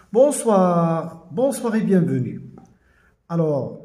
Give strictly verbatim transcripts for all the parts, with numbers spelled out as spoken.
Bonsoir, bonsoir et bienvenue. Alors,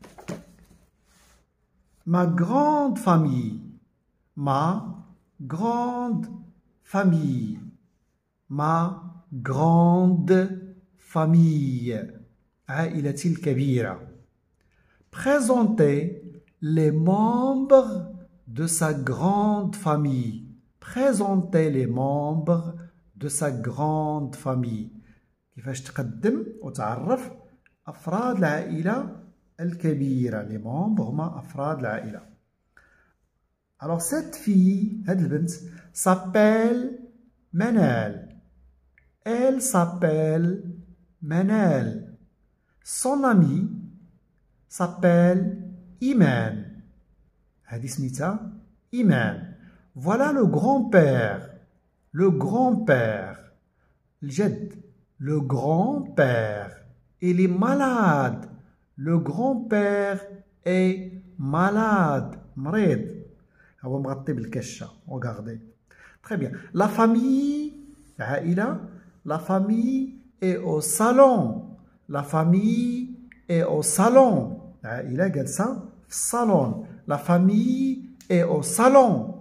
ma grande famille, ma grande famille, ma grande famille, عائلتي الكبيرة. Présentez les membres de sa grande famille. Présentez les membres de sa grande famille. كيفاش تقدم وتعرف أفراد العائلة الكبيرة. Les membres هما أفراد العائلة. Alors cette fille, هاد البنت, s'appelle Manal. Elle s'appelle Manal. Son ami s'appelle Iman. هادي سميتها إيمان. Voilà le grand-père. Le grand-père. الجد. Le grand-père. Il est malade. Le grand-père est malade. مريض. هو مغطي بالكشة. Regardez. Très bien. La famille, العائلة, la famille est au salon. La famille est au salon. العائلة جالسة في الصالون. La famille est au salon.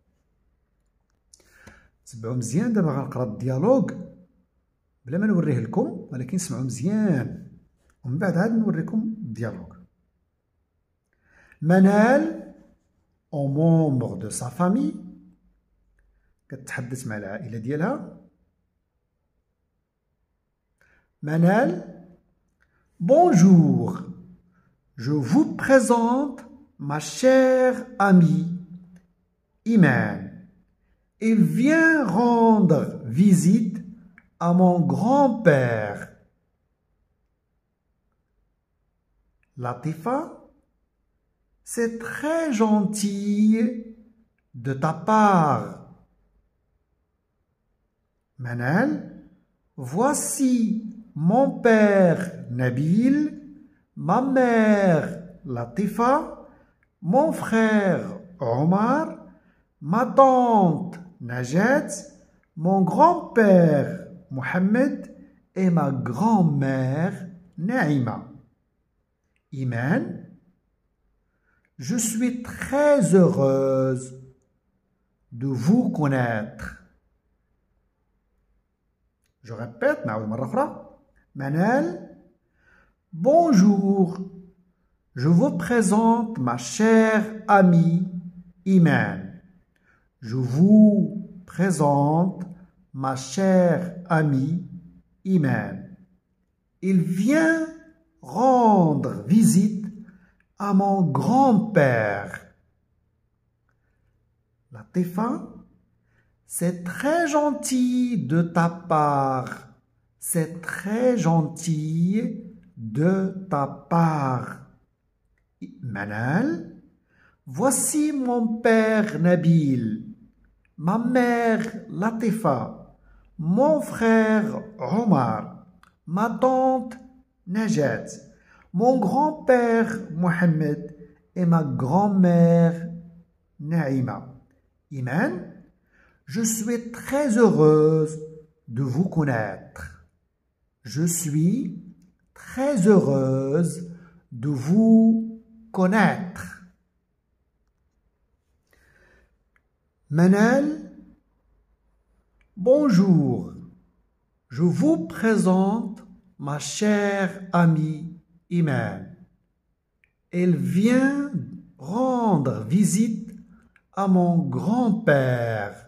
تبعوا مزيان. دابا غنقرا الديالوج بلا ما نوريه لكم, ولكن سمعوا مزيان ومن بعد عاد نوريكم الديالوج. منال au membre de sa famille كتحدث مع العائلة ديالها. منال bonjour, je vous présente ma chère amie Iman. Il vient rendre visite à mon grand-père. Latifa, c'est très gentil de ta part. Manal, voici mon père Nabil, ma mère Latifa, mon frère Omar, ma tante Najat, mon grand-père Mohamed et ma grand-mère Naïma. Iman, je suis très heureuse de vous connaître. Je répète, نعاود مرة أخرى. Manal, bonjour, je vous présente ma chère amie Iman. Je vous présente ma chère amie Iman. Il vient rendre visite à mon grand-père. Latifa, c'est très gentil de ta part. C'est très gentil de ta part. Manal, voici mon père Nabil, ma mère Latifa, mon frère Omar, ma tante Najat, mon grand-père Mohamed et ma grand-mère Naïma. Iman, je suis très heureuse de vous connaître. Je suis très heureuse de vous connaître. Manal, bonjour, je vous présente ma chère amie Iman. Elle vient rendre visite à mon grand-père.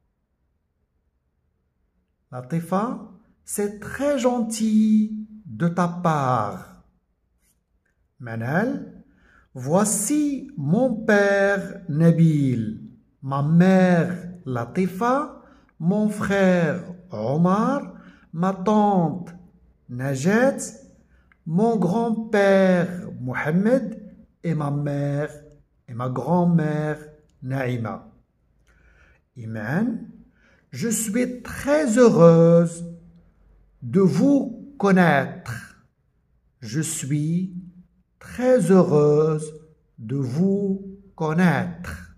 Latifa, c'est très gentil de ta part. Manal, voici mon père Nabil, ma mère Latifa, mon frère Omar, ma tante Najat, mon grand-père Mohamed et ma mère et ma grand-mère Naïma. Iman, je suis très heureuse de vous connaître. Je suis très heureuse de vous connaître.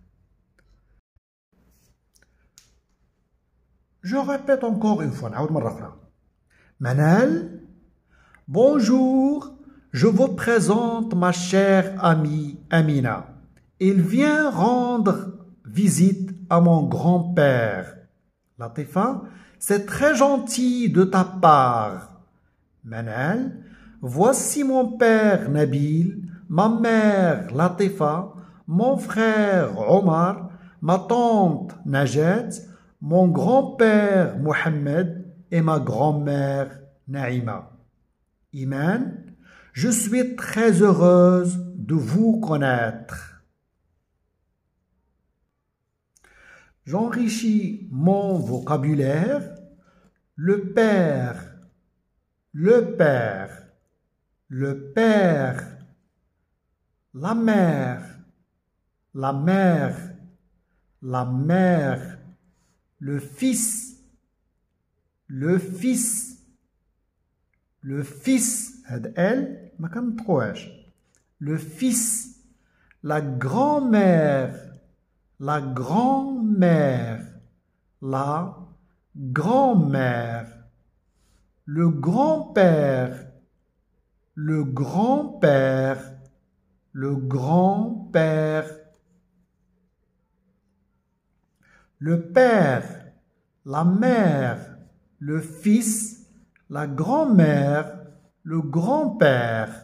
Je répète encore une fois. Manal, bonjour, je vous présente ma chère amie Amina. Il vient rendre visite à mon grand-père. Latifa, c'est très gentil de ta part. Manal, voici mon père Nabil, ma mère Latifa, mon frère Omar, ma tante Najat, mon grand-père Mohamed et ma grand-mère Naïma. Iman, je suis très heureuse de vous connaître. J'enrichis mon vocabulaire. Le père, le père, le père, la mère, la mère, la mère, le fils, le fils, le fils, elle, le fils, la grand-mère, la grand-mère, la grand-mère, le grand-père, le grand-père, le grand-père, le père, la mère, le fils, la grand-mère, le grand-père.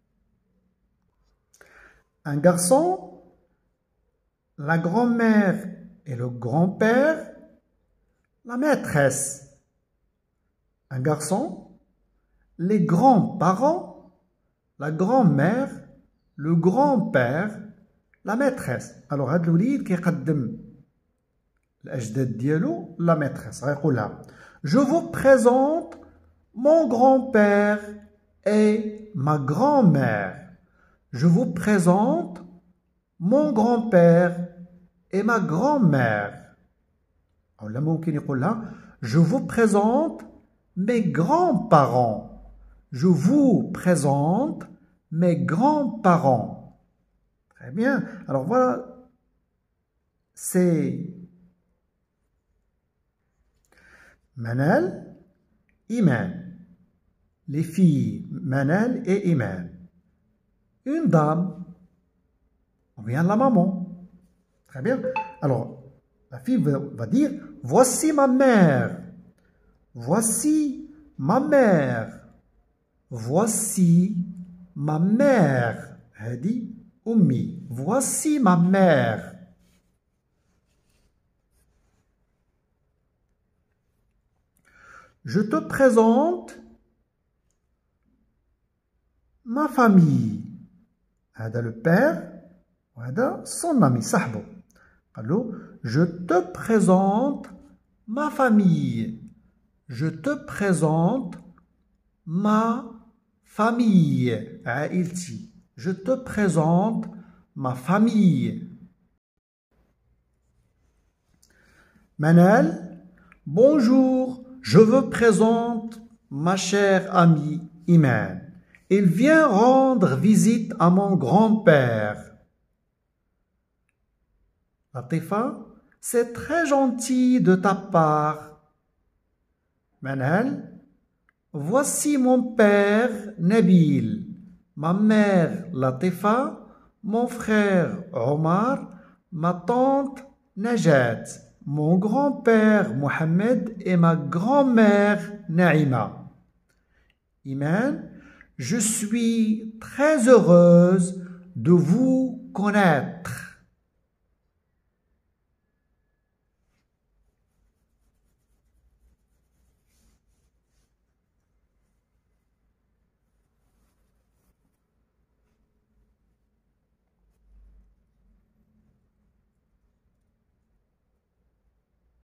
Un garçon, la grand-mère et le grand-père, la maîtresse. Un garçon, les grands-parents, la grand-mère, le grand-père, la maîtresse. Alors, هاد الوليد كيقدم الأجداد ديالو la maîtresse. غيقولها Je vous présente mon grand-père et ma grand-mère. Je vous présente mon grand-père et ma grand-mère. أو لا ممكن يقولها Je vous présente mes grands-parents. Je vous présente mes grands-parents. Très bien. Alors voilà, c'est Manal, Iman. Les filles Manal et Iman. Une dame, on vient de la maman. Très bien. Alors, la fille va, va dire voici ma mère. Voici ma mère. Voici ma mère. Hadi Ummi. Voici ma mère. Je te présente ma famille. هذا le père وهذا son ami صاحبه. قال له je te présente ma famille. Je te présente ma famille. عائلتي. Je te présente ma famille. Manal, bonjour, je vous présente ma chère amie Iman. Il vient rendre visite à mon grand-père. Latifa, c'est très gentil de ta part. Manal, voici mon père Nabil, ma mère Latifa, mon frère Omar, ma tante Najat, mon grand-père Mohamed et ma grand-mère Naïma. Iman, je suis très heureuse de vous connaître.